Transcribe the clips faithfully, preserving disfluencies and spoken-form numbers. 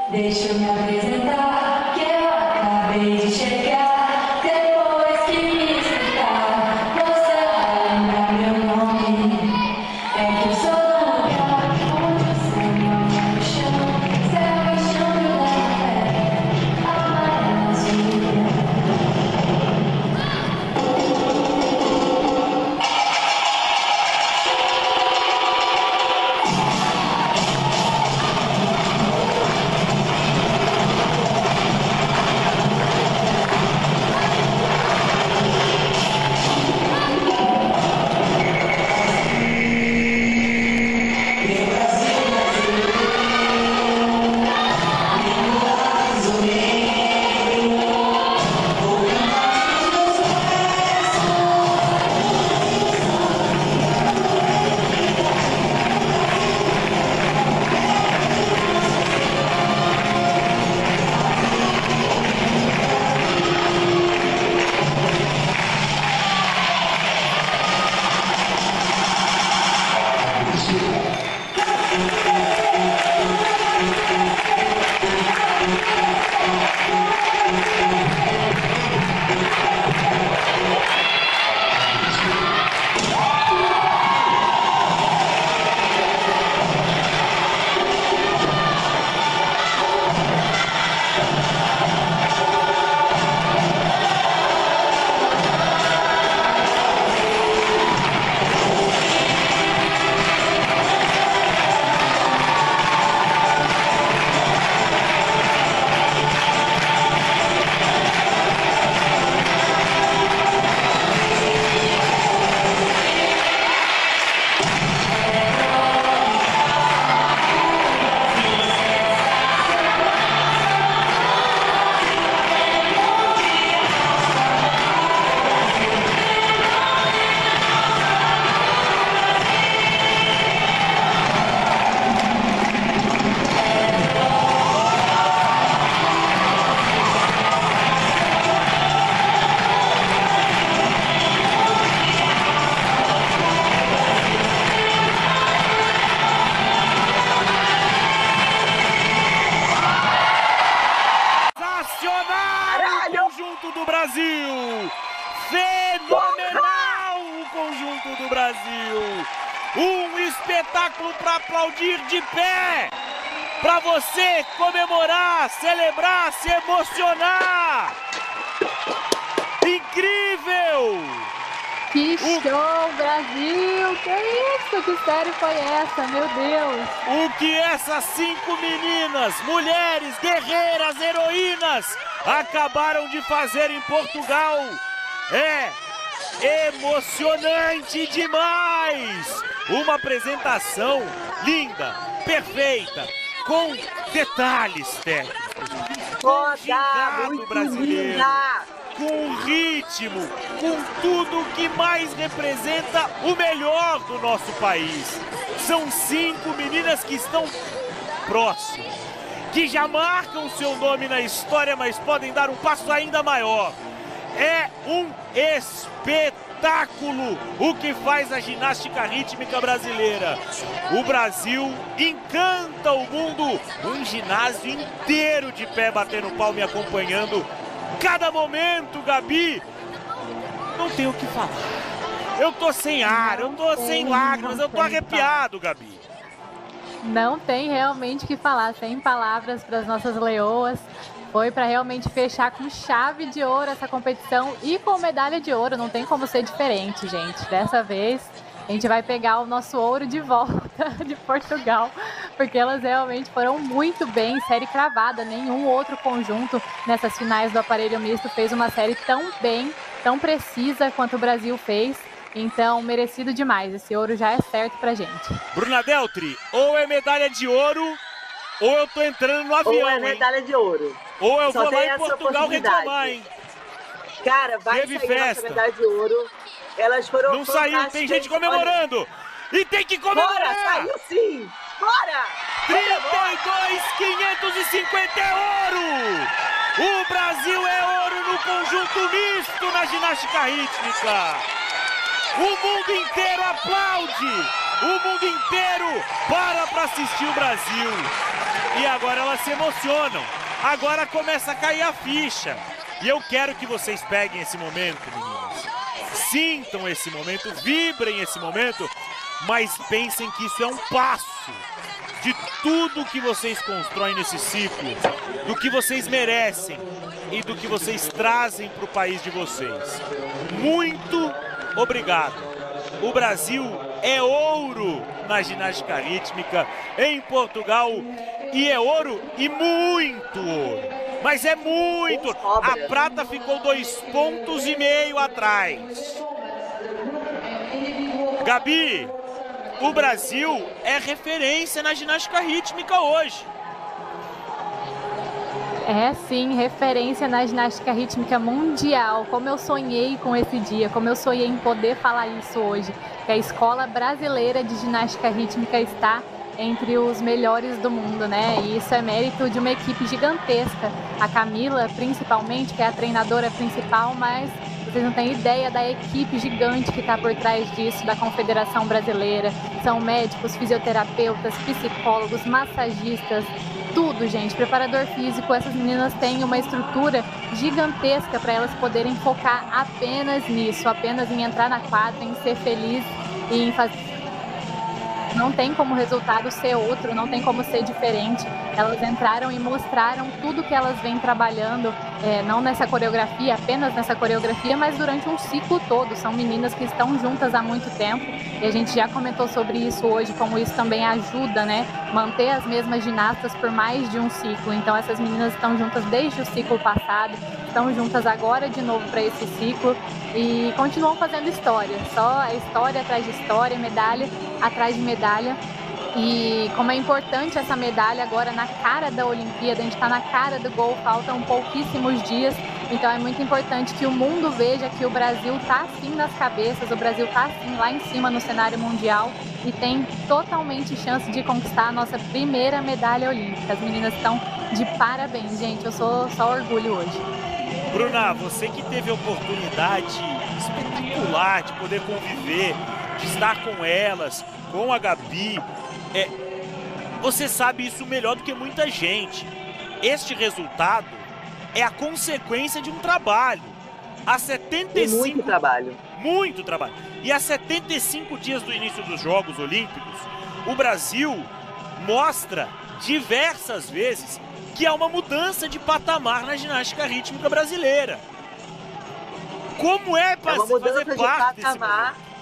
Deixa eu me apresentar, que eu acabei de chegar. Depois que me explicar, você vai lembrar meu nome. É que eu sou do lugar onde o céu olha no chão. Céu e chão brilhando na terra, amarelo, azul e branco. Conjunto do Brasil! Fenomenal o conjunto do Brasil! Um espetáculo para aplaudir de pé! Para você comemorar, celebrar, se emocionar! Incrível! Que show, Brasil! Que isso? Que série foi essa? Meu Deus! O que essas cinco meninas, mulheres, guerreiras, heroínas acabaram de fazer em Portugal é emocionante demais! Uma apresentação linda, perfeita, com detalhes técnicos, com gingado brasileiro, linda. Com ritmo, com tudo que mais representa o melhor do nosso país. São cinco meninas que estão próximas, que já marcam seu nome na história, mas podem dar um passo ainda maior. É um espetáculo o que faz a ginástica rítmica brasileira. O Brasil encanta o mundo, um ginásio inteiro de pé batendo palma e acompanhando cada momento, Gabi. Não tenho o que falar. Eu tô sem ar, eu tô sem lágrimas, eu tô arrepiado, Gabi. Não tem realmente o que falar, sem palavras para as nossas leoas. Foi para realmente fechar com chave de ouro essa competição e com medalha de ouro. Não tem como ser diferente, gente. Dessa vez a gente vai pegar o nosso ouro de volta de Portugal, porque elas realmente foram muito bem, série cravada. Nenhum outro conjunto nessas finais do aparelho misto fez uma série tão bem, tão precisa quanto o Brasil fez. Então, merecido demais. Esse ouro já é certo pra gente. Bruna Deltri, ou é medalha de ouro, ou eu tô entrando no avião, Ou é medalha hein? de ouro. Ou eu Só vou lá em Portugal reclamar, hein? Cara, vai Teve sair festa. essa medalha de ouro. Elas foram Não saiu, tem gente comemorando. Olha... E tem que comemorar. Bora, saiu sim. Bora. trinta e dois mil quinhentos e cinquenta é ouro. O Brasil é ouro no conjunto misto na ginástica rítmica. O mundo inteiro aplaude. O mundo inteiro para para assistir o Brasil. E agora elas se emocionam. Agora começa a cair a ficha. E eu quero que vocês peguem esse momento, meninas. Sintam esse momento, vibrem esse momento, mas pensem que isso é um passo de tudo que vocês constroem nesse ciclo, do que vocês merecem e do que vocês trazem para o país de vocês. Muito obrigado. O Brasil é ouro na ginástica rítmica em Portugal, e é ouro e muito ouro. Mas é muito. A prata ficou dois pontos e meio atrás. Gabi, o Brasil é referência na ginástica rítmica hoje. É sim, referência na ginástica rítmica mundial. Como eu sonhei com esse dia, como eu sonhei em poder falar isso hoje. Que a Escola Brasileira de Ginástica Rítmica está entre os melhores do mundo, né? E isso é mérito de uma equipe gigantesca. A Camila, principalmente, que é a treinadora principal, mas vocês não têm ideia da equipe gigante que está por trás disso, da Confederação Brasileira. São médicos, fisioterapeutas, psicólogos, massagistas, tudo, gente. Preparador físico, essas meninas têm uma estrutura gigantesca para elas poderem focar apenas nisso, apenas em entrar na quadra, em ser feliz e em fazer... Não tem como resultado ser outro, não tem como ser diferente. Elas entraram e mostraram tudo que elas vêm trabalhando, é, não nessa coreografia, apenas nessa coreografia, mas durante um ciclo todo. São meninas que estão juntas há muito tempo e a gente já comentou sobre isso hoje, como isso também ajuda, né? Manter as mesmas ginastas por mais de um ciclo. Então essas meninas estão juntas desde o ciclo passado, estão juntas agora de novo para esse ciclo e continuam fazendo história. Só história atrás de história, medalha atrás de medalha. E como é importante essa medalha agora na cara da Olimpíada, a gente está na cara do gol, faltam pouquíssimos dias, então é muito importante que o mundo veja que o Brasil está assim nas cabeças, o Brasil está assim lá em cima no cenário mundial e tem totalmente chance de conquistar a nossa primeira medalha olímpica. As meninas estão de parabéns, gente, eu sou só orgulho hoje. Bruna, você que teve a oportunidade espetacular de poder conviver, de estar com elas, com a Gabi, é, você sabe isso melhor do que muita gente. Este resultado é a consequência de um trabalho. Há setenta e cinco... Muito trabalho. Muito trabalho. E há setenta e cinco dias do início dos Jogos Olímpicos, o Brasil mostra diversas vezes que há uma mudança de patamar na ginástica rítmica brasileira. Como é para é uma mudança fazer de parte patamar. desse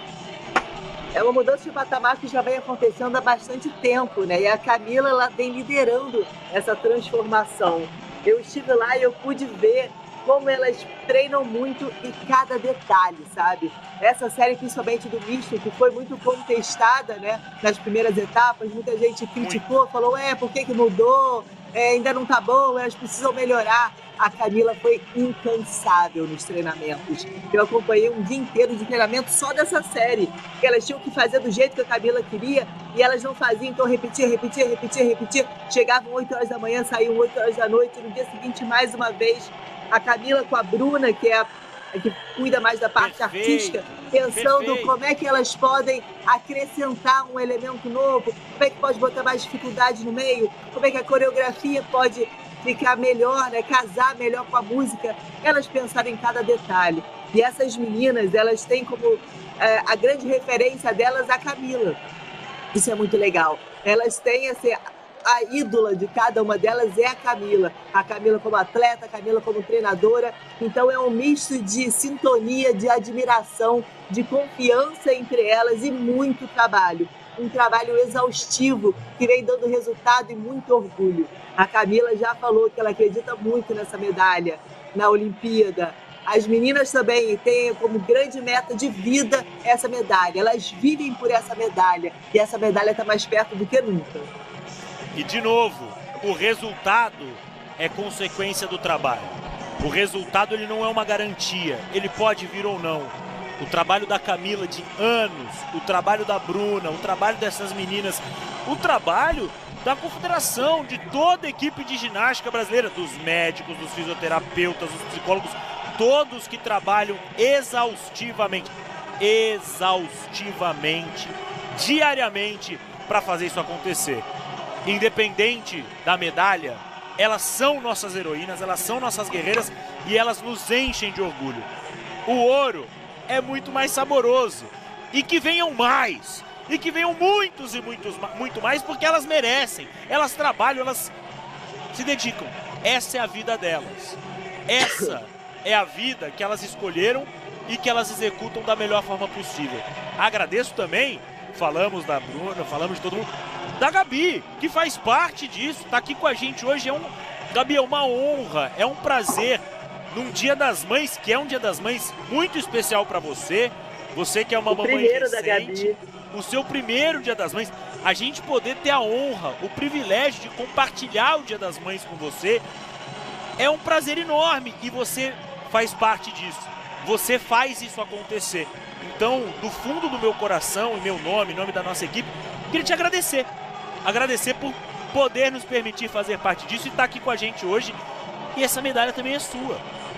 É uma mudança de patamar que já vem acontecendo há bastante tempo, né? E a Camila, ela vem liderando essa transformação. Eu estive lá e eu pude ver como elas treinam muito em cada detalhe, sabe? Essa série, principalmente do misto, que foi muito contestada, né? Nas primeiras etapas, muita gente criticou, falou, é, por que que mudou? É, ainda não tá bom, elas precisam melhorar. A Camila foi incansável nos treinamentos. Eu acompanhei um dia inteiro de treinamento só dessa série, que elas tinham que fazer do jeito que a Camila queria e elas não faziam, então repetia, repetia, repetia, repetia. Chegavam oito horas da manhã, saíam oito horas da noite, no dia seguinte mais uma vez. A Camila com a Bruna, que é a, a que cuida mais da parte Perfeito. artística, pensando Perfeito. como é que elas podem acrescentar um elemento novo, como é que pode botar mais dificuldade no meio, como é que a coreografia pode ficar melhor, né? Casar melhor com a música. Elas pensaram em cada detalhe. E essas meninas, elas têm como é, a grande referência delas a Camila. Isso é muito legal. Elas têm assim, a ídola de cada uma delas é a Camila. A Camila como atleta, a Camila como treinadora. Então é um misto de sintonia, de admiração, de confiança entre elas e muito trabalho. Um trabalho exaustivo que vem dando resultado e muito orgulho. A Camila já falou que ela acredita muito nessa medalha na Olimpíada. As meninas também têm como grande meta de vida essa medalha. Elas vivem por essa medalha e essa medalha está mais perto do que nunca. E de novo, o resultado é consequência do trabalho. O resultado ele não é uma garantia, ele pode vir ou não. O trabalho da Camila de anos, o trabalho da Bruna, o trabalho dessas meninas, o trabalho da confederação, de toda a equipe de ginástica brasileira, dos médicos, dos fisioterapeutas, dos psicólogos, todos que trabalham exaustivamente, exaustivamente, diariamente para fazer isso acontecer. independente da medalha, elas são nossas heroínas, elas são nossas guerreiras e elas nos enchem de orgulho. O ouro é muito mais saboroso. E que venham mais. E que venham muitos e muitos, muito mais, porque elas merecem. Elas trabalham, elas se dedicam. Essa é a vida delas. Essa é a vida que elas escolheram e que elas executam da melhor forma possível. Agradeço também, falamos da Bruna, falamos de todo mundo, da Gabi, que faz parte disso, tá aqui com a gente hoje. É um, Gabi, é uma honra, é um prazer, num Dia das Mães, que é um Dia das Mães muito especial para você, você que é uma o mamãe primeiro recente, da Gabi. O seu primeiro Dia das Mães, a gente poder ter a honra, o privilégio de compartilhar o Dia das Mães com você, é um prazer enorme e você faz parte disso, você faz isso acontecer. Então, do fundo do meu coração, em meu nome, em nome da nossa equipe, queria te agradecer. Agradecer por poder nos permitir fazer parte disso e estar aqui com a gente hoje. E essa medalha também é sua.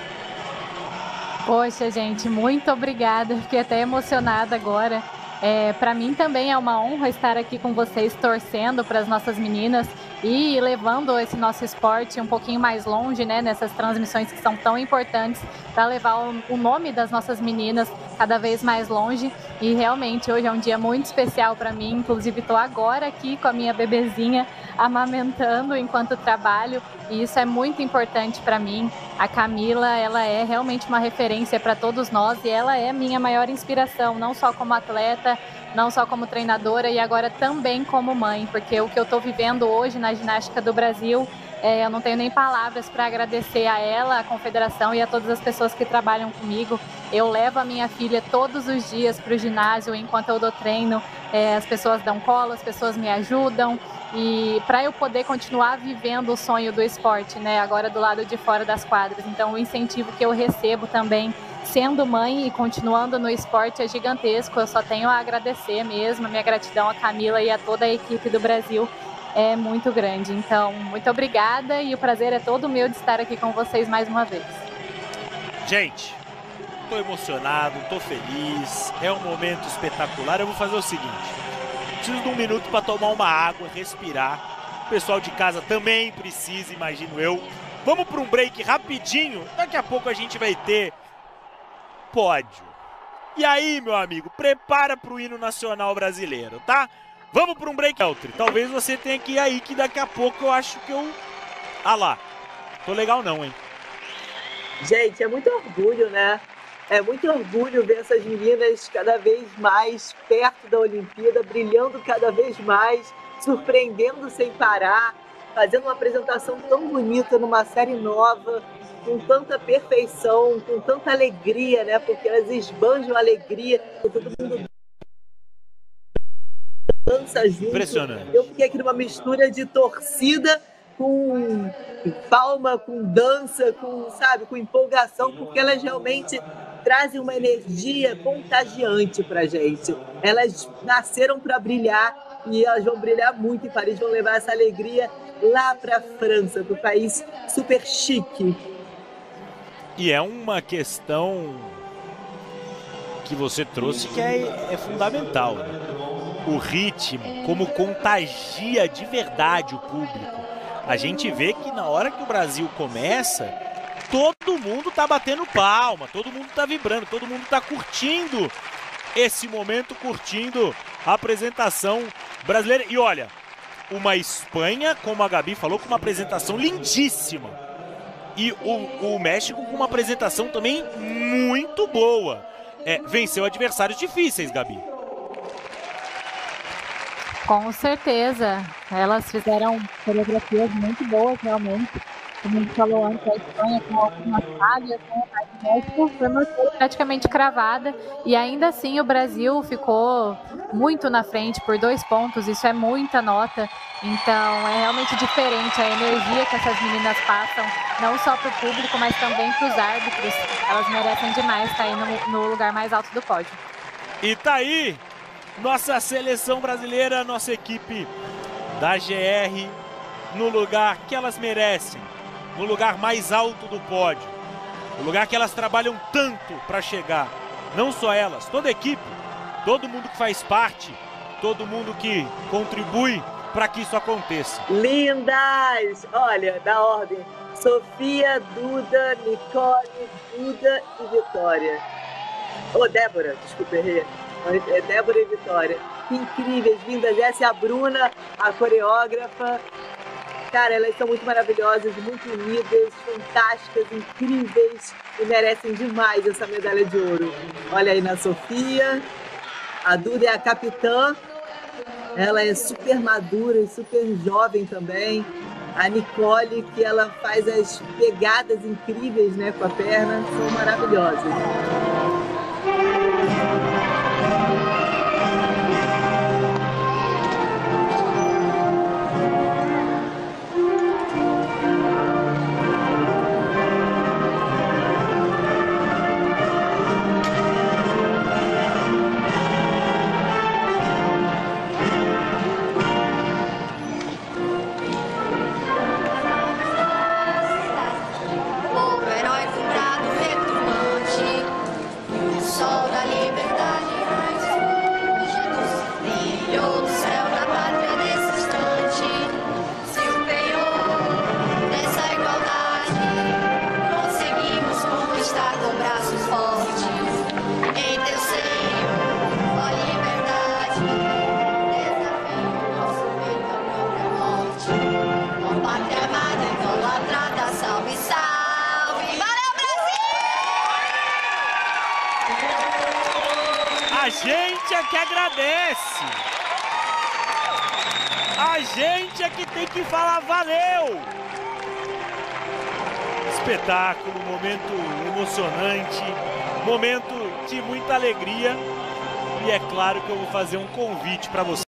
Poxa, gente, muito obrigada. Fiquei até emocionada agora. É, para mim também é uma honra estar aqui com vocês, torcendo para as nossas meninas e levando esse nosso esporte um pouquinho mais longe, né, nessas transmissões que são tão importantes para levar o, o nome das nossas meninas cada vez mais longe. E realmente hoje é um dia muito especial para mim, inclusive estou agora aqui com a minha bebezinha amamentando enquanto trabalho e isso é muito importante para mim. A Camila, ela é realmente uma referência para todos nós e ela é minha maior inspiração, não só como atleta, não só como treinadora e agora também como mãe, porque o que eu estou vivendo hoje na ginástica do Brasil, é, eu não tenho nem palavras para agradecer a ela, a confederação e a todas as pessoas que trabalham comigo. Eu levo a minha filha todos os dias para o ginásio enquanto eu dou treino, é, as pessoas dão colo, as pessoas me ajudam e para eu poder continuar vivendo o sonho do esporte, né, agora do lado de fora das quadras. Então o incentivo que eu recebo também sendo mãe e continuando no esporte é gigantesco. Eu só tenho a agradecer mesmo, a minha gratidão a Camila e a toda a equipe do Brasil é muito grande. Então, muito obrigada e o prazer é todo meu de estar aqui com vocês mais uma vez. Gente, tô emocionado, tô feliz, é um momento espetacular. Eu vou fazer o seguinte, preciso de um minuto para tomar uma água, respirar. O pessoal de casa também precisa, imagino eu. Vamos para um break rapidinho, daqui a pouco a gente vai ter pódio. E aí, meu amigo, prepara para o hino nacional brasileiro, tá? Vamos para um break, Eltri. Talvez você tenha que ir aí, que daqui a pouco eu acho que eu... Ah lá, tô legal não, hein? Gente, é muito orgulho, né? É muito orgulho ver essas meninas cada vez mais perto da Olimpíada, brilhando cada vez mais, surpreendendo sem parar, fazendo uma apresentação tão bonita numa série nova, com tanta perfeição, com tanta alegria, né? Porque elas esbanjam alegria, todo mundo dança junto. Impressionante. Eu fiquei aqui numa mistura de torcida com palma, com dança, com, sabe, com empolgação, porque elas realmente trazem uma energia contagiante pra gente. Elas nasceram para brilhar e elas vão brilhar muito em Paris, vão levar essa alegria lá pra França, pro país super chique. E é uma questão que você trouxe que é, é fundamental, né? O ritmo, como contagia de verdade o público. A gente vê que na hora que o Brasil começa, todo mundo tá batendo palma, todo mundo tá vibrando, todo mundo tá curtindo esse momento, curtindo a apresentação brasileira. E olha, uma Espanha, como a Gabi falou, com uma apresentação lindíssima. E o, o México com uma apresentação também muito boa. É, venceu adversários difíceis, Gabi. Com certeza. Elas fizeram coreografias muito boas, realmente. Como a gente falou antes, a Espanha com algumas falhas, né? Mas o México foi uma coisa praticamente cravada. E ainda assim o Brasil ficou muito na frente por dois pontos. Isso é muita nota. Então é realmente diferente a energia que essas meninas passam, não só para o público, mas também para os árbitros. Elas merecem demais estar aí no, no lugar mais alto do pódio. E tá aí nossa seleção brasileira, nossa equipe da G R no lugar que elas merecem, no lugar mais alto do pódio, o lugar que elas trabalham tanto para chegar. Não só elas, toda a equipe, todo mundo que faz parte, todo mundo que contribui para que isso aconteça. Lindas! Olha, da ordem: Sofia, Duda, Nicole, Duda e Vitória. Ô, oh, Débora, desculpa, errei. É Débora e Vitória. Que incríveis, lindas. Essa é a Bruna, a coreógrafa. Cara, elas são muito maravilhosas, muito unidas, fantásticas, incríveis e merecem demais essa medalha de ouro. Olha aí na Sofia. A Duda é a capitã. Ela é super madura e super jovem também. A Nicole, que ela faz as pegadas incríveis, né, com a perna, são maravilhosas. A gente é que agradece. A gente é que tem que falar valeu. Espetáculo, momento emocionante, momento de muita alegria. E é claro que eu vou fazer um convite para você.